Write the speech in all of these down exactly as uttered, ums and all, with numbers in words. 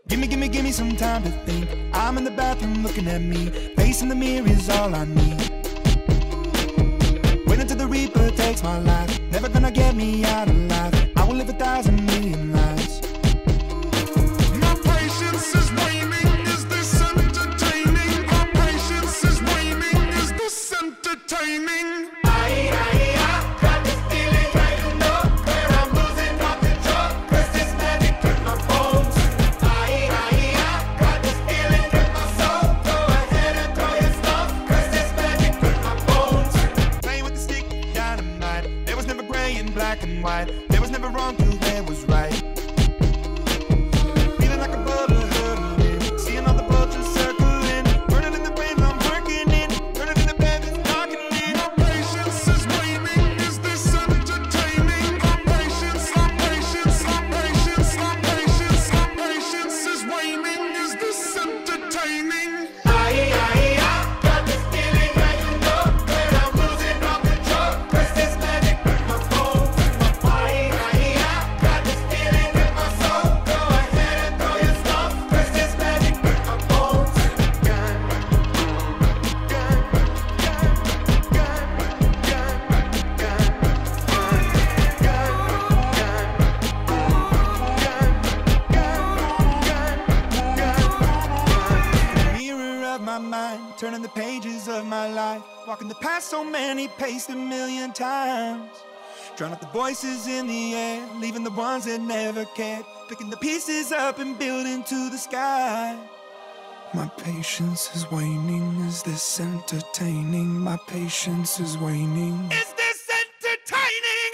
Gimme, gimme, gimme some time to think. I'm in the bathroom looking at me. Facing the mirror is all I need. Wait until the Reaper takes my life. Never gonna get me out alive. I will live a thousand million lives. My patience is waning. Is this entertaining? My patience is waning. Is this entertaining? Black and white, there was never wrong till there was right. Feeling like a butter hurtling, seeing all the vultures circling, burning in the brains I'm working in, burning in the bed that's darkening. My patience is waning. Is this entertaining? My patience, my patience, my patience, my patience, my patience is waning. Is this entertaining? My mind, turning the pages of my life, walking the path so many paced a million times. Drown out the voices in the air, leaving the ones that never cared, picking the pieces up and building to the sky. My patience is waning. Is this entertaining? My patience is waning. Is this entertaining?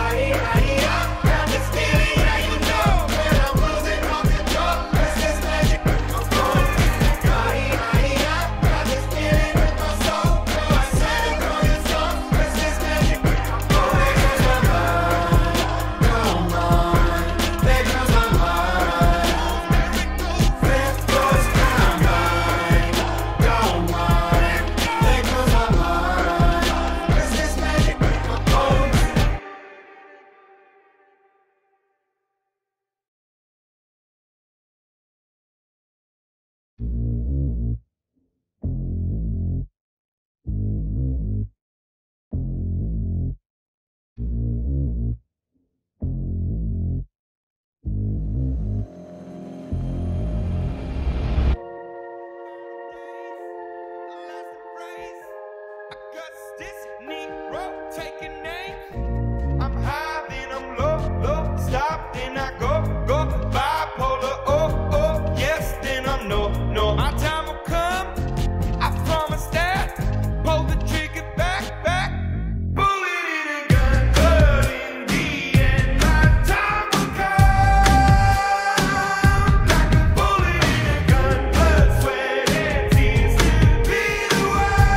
Taking names. I'm high, then I'm low, low. Stop, then I go, go. Bipolar, oh, oh. Yes, then I'm no, no. My time will come. I promise that. Pull the trigger back, back. Bullet in a gun, blood in the end. My time will come. Like a bullet in a gun, blood, sweat, and tears to be the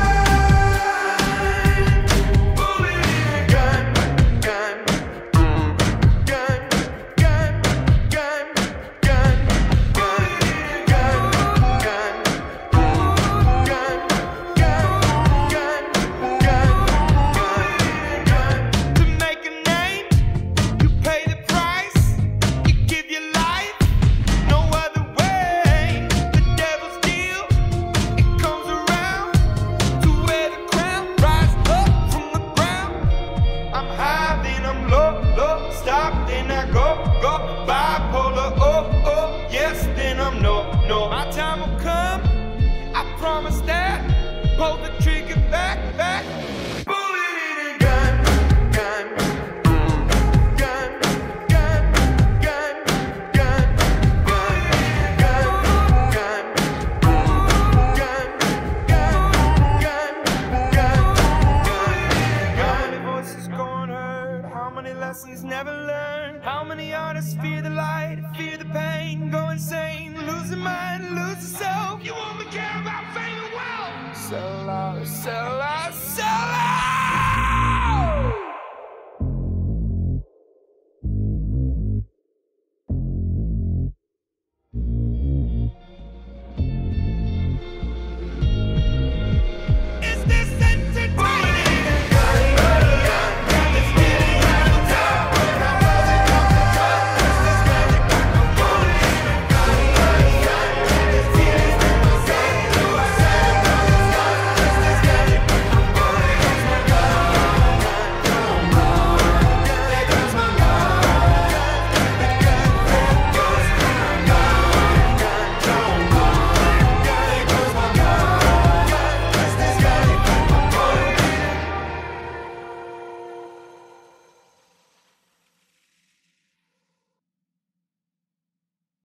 bipolar, oh, oh, yes, then I'm no, no. My time will come, I promise that. Pull the trigger back, back. Bullet in a gun, gun, gun, gun, gun, gun, gun, gun, gun, gun, gun, gun. How many voices gone heard? How many lessons never learned? How many artists fear the light, fear the pain, go insane, lose their mind, lose their soul? You only care about fame and wealth. Sell out, sell out, sell out.